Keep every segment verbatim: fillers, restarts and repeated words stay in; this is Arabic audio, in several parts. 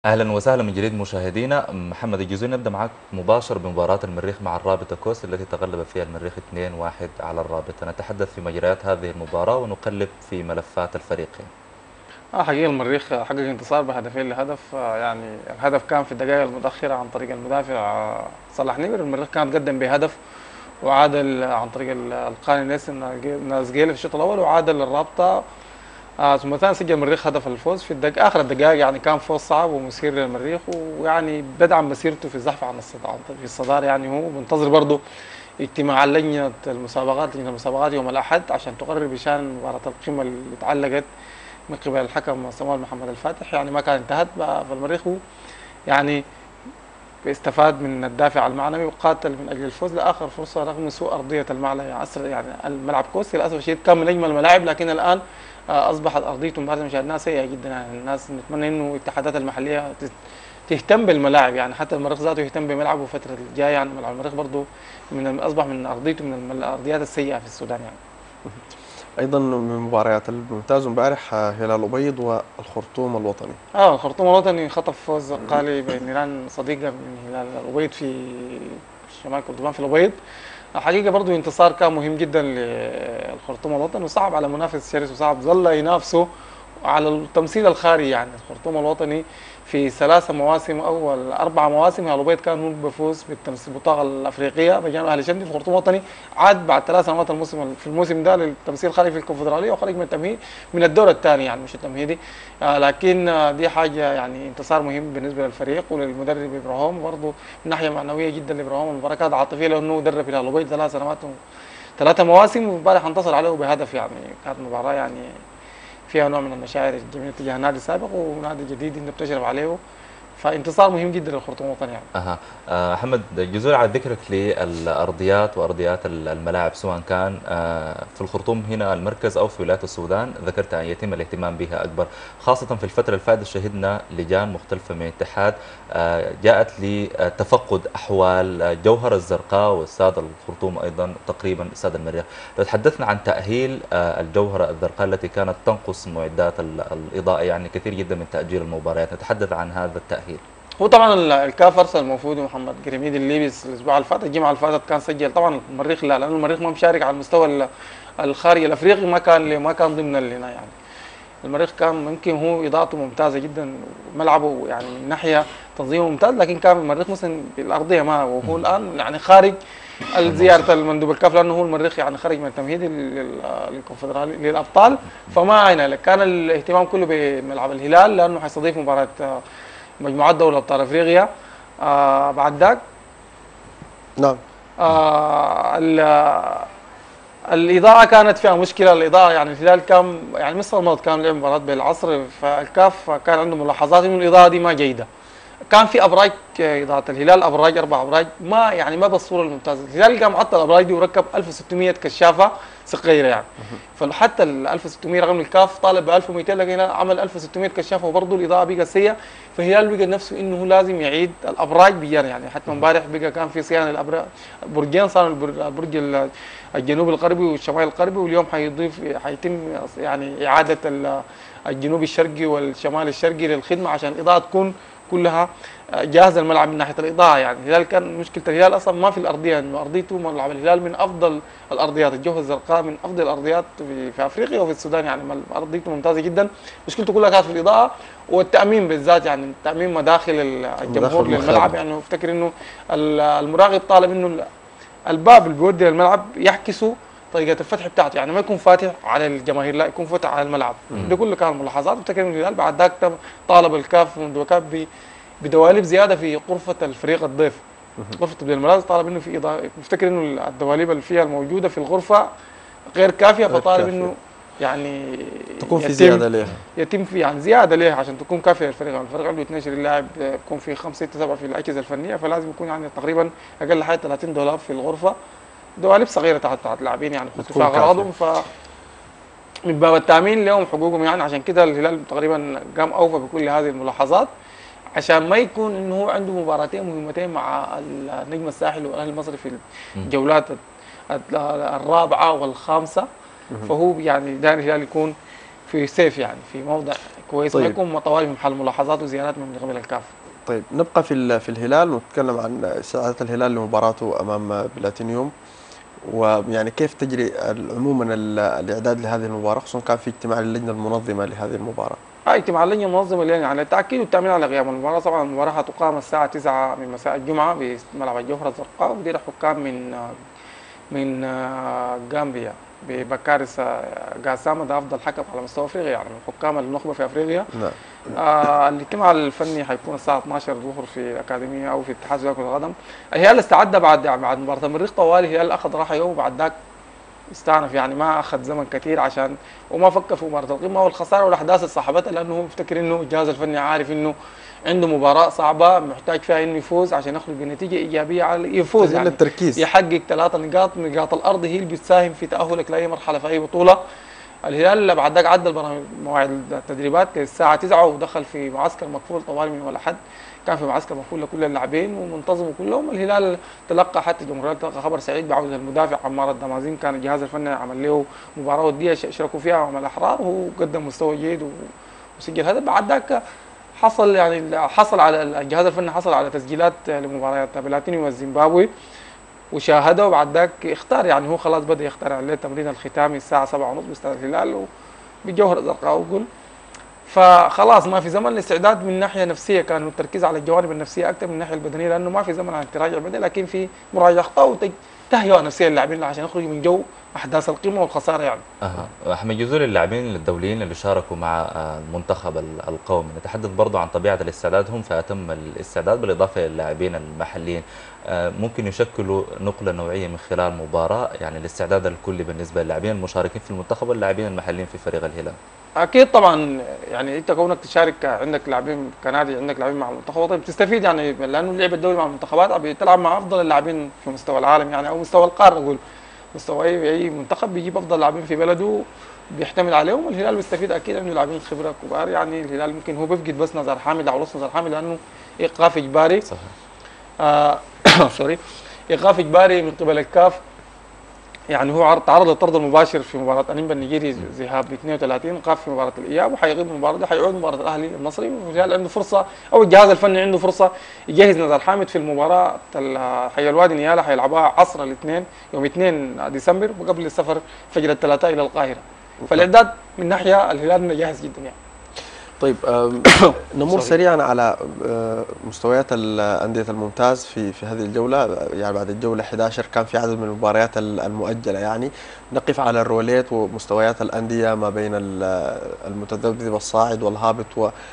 اهلا وسهلا من جديد مشاهدينا. محمد الجزيري، نبدا معك مباشر بمباراه المريخ مع الرابطه كوست التي تغلب فيها المريخ اثنين واحد على الرابطه. نتحدث في مجريات هذه المباراه ونقلب في ملفات الفريقين. اه حقيقة المريخ حقق انتصار بهدفين لهدف. آه، يعني الهدف كان في الدقائق المتأخرة عن طريق المدافع آه، صلاح نمر. المريخ كان تقدم بهدف وعادل عن طريق ال- القاني نيلسون نازجيل في الشوط الأول، وعادل الرابطة. آه ثم ثاني سجل المريخ هدف الفوز في الدق... آخر الدقائق. يعني كان فوز صعب ومثير للمريخ، ويعني بدعم مسيرته في الزحف عن الصدارة في الصدارة. يعني هو منتظر برضه اجتماع لجنة المسابقات لجنة المسابقات يوم الأحد عشان تقرر بشأن مباراة القمة اللي اتعلقت من قبل الحكم صموال محمد الفاتح. يعني ما كان انتهت بقى، فالمريخ هو يعني استفاد من الدافع المعنوي وقاتل من اجل الفوز لاخر فرصه رغم سوء ارضيه الملعب. يعني عصر يعني الملعب كوسي للاسف الشديد كان من اجمل الملاعب، لكن الان آه، اصبحت ارضيته بعد مشاهدناها سيئه جدا. يعني الناس نتمنى انه الاتحادات المحليه تهتم بالملاعب، يعني حتى المريخ ذاته يهتم بملعبه الفتره الجايه. يعني ملعب المريخ برضه من اصبح من ارضيته من الارضيات السيئه في السودان يعني. ايضا من المباريات الممتازه امبارح آه، هلال ابيض والخرطوم الوطني. اه الخرطوم الوطني خطف فوز قالي بنيران صديقه من هلال الأبيض في شمال كردفان في الأبيض. حقيقة برضو انتصار كان مهم جدا للخرطوم الوطني، وصعب على منافس شرس، وصعب ظل ينافسه على التمثيل الخارجي. يعني الخرطوم الوطني في ثلاث مواسم او اربع مواسم هلال الأبيض كان هو بيفوز بالتمثيل البطاقه الافريقيه بجانب اهلي شندي. الخرطوم الوطني عاد بعد ثلاث سنوات الموسم في الموسم ده للتمثيل الخارجي في الكونفدراليه، وخرج من التمهيد من الدور الثاني يعني مش التمهيدي. آه لكن آه دي حاجه يعني انتصار مهم بالنسبه للفريق وللمدرب ابراهيم، برضه من ناحيه معنويه جدا لابراهيم. المباراه كانت عاطفيه لانه درب هلال الأبيض ثلاث سنوات ثلاثة مواسم، وامبارح انتصر عليه بهدف. يعني كانت مباراة يعني فيها نوع من المشاعر الجميلة تجاه النادي السابق ونادي جديد انت بتشرف عليه، فانتصار مهم جدا للخرطوم الوطني يعني. أها. آه، محمد، جزء على ذكرك للأرضيات وأرضيات الملاعب، سواء كان آه، في الخرطوم هنا المركز أو في ولاية السودان، ذكرت أن يتم الاهتمام بها أكبر، خاصة في الفترة الفائتة شهدنا لجان مختلفة من الاتحاد آه، جاءت لتفقد أحوال الجوهرة الزرقاء والساد الخرطوم، أيضا تقريبا ساد المريخ. لو تحدثنا عن تأهيل آه، الجوهرة الزرقاء التي كانت تنقص معدات الإضاءة، يعني كثير جدا من تأجيل المباريات، نتحدث عن هذا التأهيل. هو طبعا ال- الكاف ارسل المفروض محمد قريميد الليبس الاسبوع اللي فات، الجمعه اللي فاتت كان سجل. طبعا المريخ لا، لانه المريخ ما مشارك على المستوى ال- الخارجي الافريقي، ما كان ما كان ضمن اللي هنا يعني. المريخ كان ممكن هو اضاءته ممتازه جدا، ملعبه يعني من ناحيه تنظيمه ممتاز، لكن كان المريخ مثلا بالارضيه ما، وهو الان يعني خارج الموسم. زياره المندوب الكاف، لانه هو المريخ يعني خرج من التمهيدي لل- للكونفدرالي للابطال. فما هنا كان الاهتمام كله بملعب الهلال لانه حيستضيف مباراه آه، مجموعات دوري ابطال افريقيا. آه بعد ذاك نعم. آه ال- الاضاءه كانت فيها مشكله. الاضاءه يعني الهلال كان يعني مصر الماضي كان لعب مباراه بالعصر، فالكاف كان عنده ملاحظات انه الاضاءه دي ما جيده. كان في ابراج اضاءه الهلال، ابراج اربع ابراج ما يعني ما بالصوره الممتازه. الهلال قام حط الابراج دي وركب ألف وستمية كشافه صغيره يعني. فحتى ال ألف وستمية رغم الكاف طالب ب ألف ومئتين، لكن عمل ألف وستمية كشافه وبرضه الاضاءه بقت سيئه. فالهلال بقى نفسه انه لازم يعيد الابراج بيان يعني. حتى امبارح بقى كان في صيانه الابراج، برجين صار البرج ال- الجنوب الغربي والشمال الغربي، واليوم حيضيف حيتم يعني اعاده ال- الجنوب الشرقي والشمال الشرقي للخدمه عشان الاضاءه تكون كلها جاهز الملعب من ناحيه الاضاءه. يعني الهلال كان مشكله الهلال اصلا ما في الارضيه، انه ارضيته ملعب الهلال من افضل الارضيات، الجوهره الزرقاء من افضل الارضيات في, في افريقيا وفي السودان. يعني ارضيته ممتازه جدا، مشكلته كلها كانت في الاضاءه والتامين بالذات. يعني تامين مداخل الجمهور مداخل للملعب. المخابئ. يعني افتكر انه المراقب طالب انه الباب اللي بيودي للملعب يحكسوا طريقه الفتح بتاعته، يعني ما يكون فاتح على الجماهير، لا يكون فاتح على الملعب. ده كله كان ملاحظات. افتكر انه الهلال بعد ذاك طالب الكاف منذ كاف بدواليب زياده في غرفه الفريق الضيف، غرفه تبديل الملابس. طالب انه في اضاءه، مفتكر انه الدواليب اللي فيها الموجوده في الغرفه غير كافيه، غير فطالب كافية، انه يعني تكون في يتم زيادة لها. يتم في يعني زياده ليه عشان تكون كافيه للفريق. يعني الفريق عنده اثني عشر لاعب، يكون في خمسه سته سبعه في الاجهزه الفنيه، فلازم يكون يعني تقريبا اقل حاجه ثلاثين دولار في الغرفه، دواليب صغيره تحت تحت لاعبين يعني يحطوا بتكون فيها كافية. اغراضهم. ف من باب التامين لهم حقوقهم يعني. عشان كده الهلال تقريبا قام اوفى بكل هذه الملاحظات عشان ما يكون انه هو عنده مباراتين مهمتين مع النجم الساحل والاهلي المصري في الجولات الرابعه والخامسه. فهو يعني داير الهلال يكون في سيف يعني في موضع كويس، طيب. ما يكون طوالي من محل ملاحظات وزيارات من قبل الكاف. طيب نبقى في ال- في الهلال ونتكلم عن استعدادات الهلال لمباراته امام بلاتينيوم، ويعني كيف تجري عموما ال- الاعداد لهذه المباراه، خصوصا كان في اجتماع للجنه المنظمه لهذه المباراه. هاي اجتماع اللجنه المنظمه اللي يعني التاكيد والتامين على غياب المباراه. طبعا المباراه حتقام الساعه تسعة من مساء الجمعه بملعب الجوهره الزرقاء، ودي حكام من من غامبيا ببكارس قاسامة، ده افضل حكم على مستوى افريقيا يعني من حكام النخبه في افريقيا. نعم. آه الاجتماع الفني حيكون الساعه اثناشر ظهر في الاكاديميه او في اتحاد كره القدم. الهلال استعد بعد بعد مباراه المريخ طوالي، الهلال اخذ راحه يوم وبعد ذاك استأنف يعني ما اخذ زمن كثير عشان وما فكر في مباراه القمه والخساره والاحداث اللي صاحبتها، لانه هو مفتكر انه الجهاز الفني عارف انه عنده مباراه صعبه محتاج فيها انه يفوز عشان يخرج بنتيجه ايجابيه على يفوز يعني التركيز يحقق ثلاثه نقاط. نقاط الارض هي اللي بتساهم في تاهلك لاي مرحله في اي بطوله. الهلال بعد ذاك عدل برامج مواعيد التدريبات للساعه تسعة ودخل في معسكر مقفول طوال من يوم الاحد، كان في معسكر مقفول لكل اللاعبين ومنتظموا كلهم. الهلال تلقى حتى الجمهوريه تلقى خبر سعيد بعوده المدافع عمار الدمازين، كان الجهاز الفني عمل له مباراه وديه شاركوا فيها مع الاحرار وهو قدم مستوى جيد وسجل هدف. بعد ذاك حصل يعني حصل على الجهاز الفني حصل على تسجيلات لمباريات بلاتينيوم والزيمبابوي وشاهده، وبعد ذاك اختار يعني هو خلاص بدا يختار عليه التمرين الختامي الساعه سبعة ونص باستاد الهلال وبالجوهره الزرقاء وقل. فخلاص ما في زمن الاستعداد من ناحيه نفسيه، كان التركيز على الجوانب النفسيه اكثر من الناحيه البدنيه، لانه ما في زمن على التراجع بدني، لكن في مراجعه اخطاء وتهيئه نفسيه للاعبين عشان يخرجوا من جو احداث القمه والخساره يعني. اها احمد جزول، اللاعبين الدوليين اللي شاركوا مع المنتخب القومي نتحدث برضه عن طبيعه الاستعداد، هم في اتم الاستعداد بالاضافه للاعبين المحليين، ممكن يشكلوا نقله نوعيه من خلال مباراه، يعني الاستعداد الكلي بالنسبه للاعبين المشاركين في المنتخب واللاعبين المحليين في فريق الهلال. اكيد طبعا، يعني انت كونك تشارك عندك لاعبين كنادي عندك لاعبين مع المنتخب طيب بتستفيد يعني، لانه اللعب الدولي مع المنتخبات بتلعب مع افضل اللاعبين في مستوى العالم يعني او مستوى القاره، نقول مستوى اي اي منتخب بيجيب افضل لاعبين في بلده بيحتمل عليهم. الهلال بيستفيد اكيد عنده لاعبين خبره كبار يعني. الهلال ممكن هو بيفقد بس نزار حامد او نص نزار حامد لانه ايقاف اجباري صحيح آه سوري ايقاف اجباري من قبل الكاف، يعني هو تعرض للطرد المباشر في مباراه انيمبا النيجيري ذهاب ب اثنين وثلاثين، وقاف في مباراه الاياب وحيغيب من المباراه دي، حيعود مباراه الاهلي المصري. والهلال عنده فرصه او الجهاز الفني عنده فرصه يجهز نزار حامد في المباراه حي الوادي نيالا، حيلعبها عصر الاثنين يوم اثنين ديسمبر وقبل السفر فجر الثلاثاء الى القاهره. فالاعداد من ناحيه الهلال جاهز جدا يعني. طيب نمر سريعا على مستويات الأندية الممتاز في في هذه الجولة، يعني بعد الجولة أحد عشر كان في عدد من المباريات المؤجلة، يعني نقف على الروليت ومستويات الأندية ما بين المتذبذب الصاعد والهابط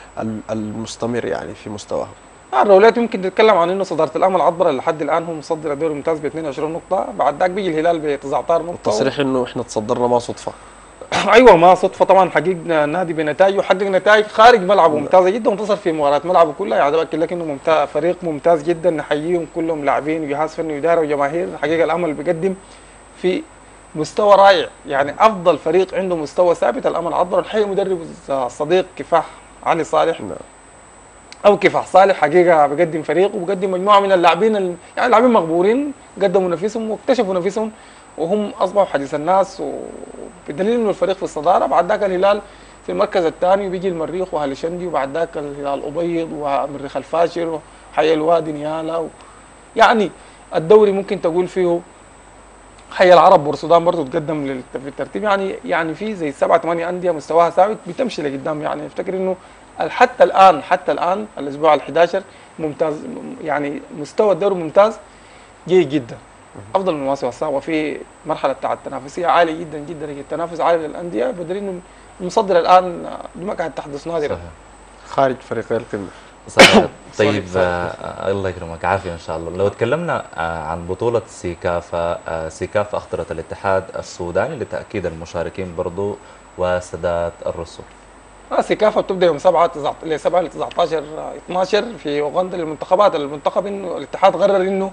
والمستمر يعني في مستواهم. الروليت يمكن تتكلم عن انه صداره الامل عطبره لحد الان هو مصدر الدوري الممتاز ب اثنين وعشرين نقطه، بعد ذاك بيجي الهلال ب تسعة عشر نقطه. التصريح انه احنا تصدرنا ما صدفه. ايوه ما صدفه طبعا، حققنا النادي بنتائج وحقق نتائج خارج ملعبه ممتازه جدا وانتصر في مباريات ملعبه كلها، يعني باكد لك انه ممتاز، فريق ممتاز جدا نحييهم كلهم لاعبين وجهاز فني واداره وجماهير. حقيقه الامل بيقدم في مستوى رائع، يعني افضل فريق عنده مستوى ثابت الامل عطبر. نحيي مدرب الصديق كفاح علي صالح نعم. او كفاح صالح، حقيقه بقدم فريق وبقدم مجموعه من اللاعبين ال... يعني لاعبين مقبولين قدموا نفسهم واكتشفوا نفسهم وهم اصبحوا حديث الناس، وبدليل انه الفريق في الصداره. بعد ذاك الهلال في المركز الثاني وبيجي المريخ وهلي شندي، وبعد ذاك الهلال ابيض ومريخ الفاشر وحي الوادي نيالا و... يعني الدوري ممكن تقول فيه حي العرب والسودان برضه تقدم لل... في الترتيب، يعني يعني في زي سبعه ثمانيه انديه مستواها ثابت بتمشي لقدام. يعني افتكر انه حتى الان حتى الان الاسبوع ال11 ممتاز، يعني مستوى الدوري ممتاز جيد جدا، افضل من المواسم السابقه، وفي مرحله بتاع التنافسيه عاليه جدا جدا، التنافس عالي للانديه، بدليل انه المصدر الان ما قاعد تحدث نادرا خارج فريقي القمه. صحيح. طيب آه الله يكرمك، عافيه ان شاء الله. لو تكلمنا آه عن بطوله سيكافا، آه سيكافا اخطرت الاتحاد السوداني لتاكيد المشاركين برضه وسداد الرسوم. آه سيكافا بتبدا يوم سبعة ل سبعة ل تسعة عشر اثناشر في اوغندا للمنتخبات. المنتخب انه الاتحاد قرر انه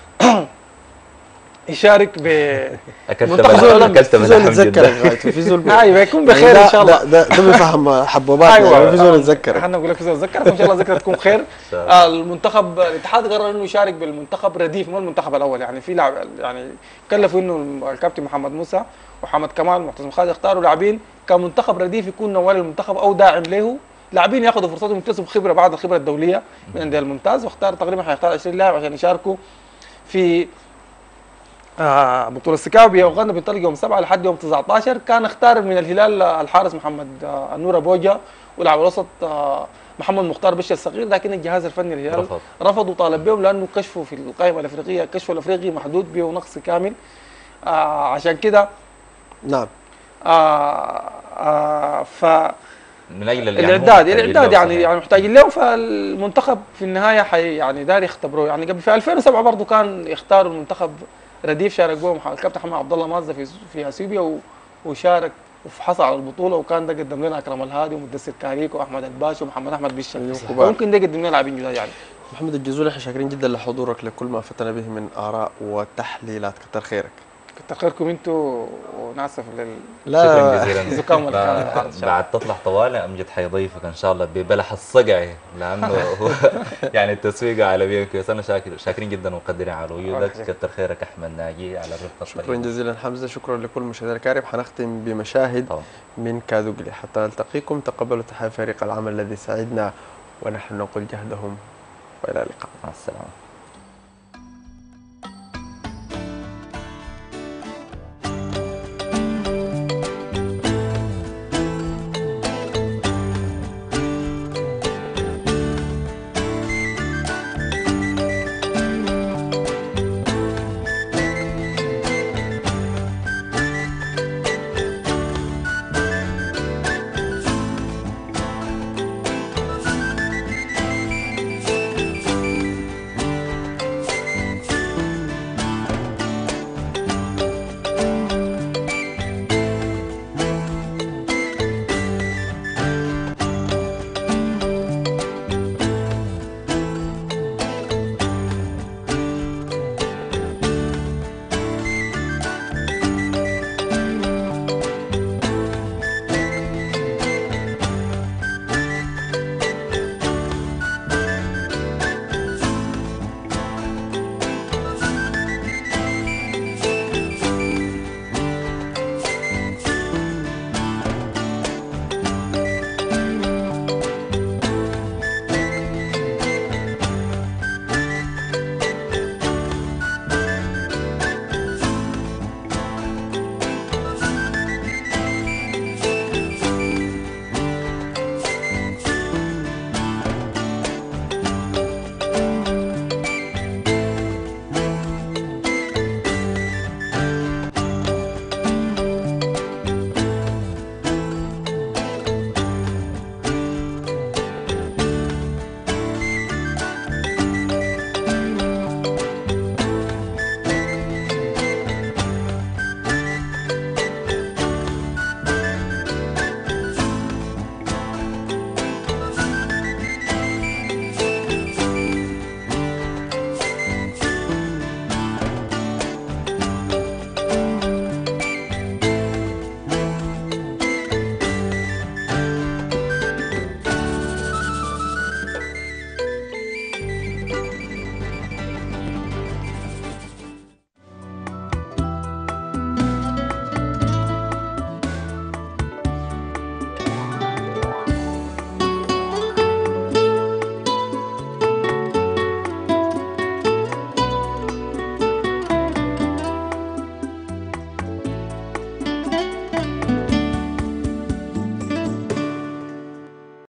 يشارك ب منتخب اولمبي. في زول يتذكرك، في زول ايوه يكون بخير ان شاء الله. ده ده بيفهم حبوبات. ايوه في زول يتذكرك، احنا نقول لك في زول يتذكرك وان شاء الله ذكرى تكون خير. آه المنتخب الاتحاد قرر انه يشارك بالمنتخب رديف مو المنتخب الاول، يعني في لاعب يعني كلفوا انه الكابتن محمد موسى وحمد كمال ومعتصم خالد اختاروا لاعبين كان منتخب رديف يكون نوال المنتخب او داعم له، لاعبين ياخذوا فرصتهم يكتسبوا خبره بعد الخبره الدوليه من الانديه الممتاز، واختار تقريبا حيختار عشرين لاعب عشان يشاركوا في آه بطوله سكاوي اوغندا، بينطلق يوم سبعة لحد يوم تسعة عشر. كان اختار من الهلال الحارس محمد آه النور بوجا، ولاعب الوسط آه محمد مختار بشر الصغير، لكن الجهاز الفني للهلال رفض رفض وطالب بهم لانه كشفه في القائمه الافريقيه، الكشف الافريقي محدود به ونقص كامل. آه عشان كده نعم. آه آه ف من اجل يعني الاعداد الاعداد يعني يعني محتاجين لهم، فالمنتخب في النهايه حي يعني داير يختبروه. يعني قبل في ألفين وسبعة برضه كان يختاروا المنتخب رديف، شارك بهم الكابتن محمد عبد الله مازا في في اثيوبيا وشارك وحصل على البطوله، وكان ده قدم لنا اكرم الهادي ومدثر كاريكو واحمد الباشا ومحمد احمد بشر، ممكن ده يقدم لنا لاعبين جداد يعني. محمد الجزول، احنا شاكرين جدا لحضورك لكل ما فتنا به من اراء وتحليلات، كتر خيرك. كتر خيركم انتوا، وناسف لل لا شكرا جزيلا. الزكام اللي كان النهارده. بعد تطلع طوالي امجد حيضيفك ان شاء الله ببلح الصقعي، لانه هو يعني التسويق عالميا كويس. انا شاكر شاكرين جدا ومقدرين على وجودك. كتر خيرك احمد ناجي على الرفقه الطيبه. شكرا جزيلا حمزه، شكرا لكل مشاهدينا الكرام. حنختم بمشاهد طبعا من كادوغلي. حتى نلتقيكم تقبلوا تحية فريق العمل الذي ساعدنا ونحن نقول جهدهم، والى اللقاء. مع السلامه.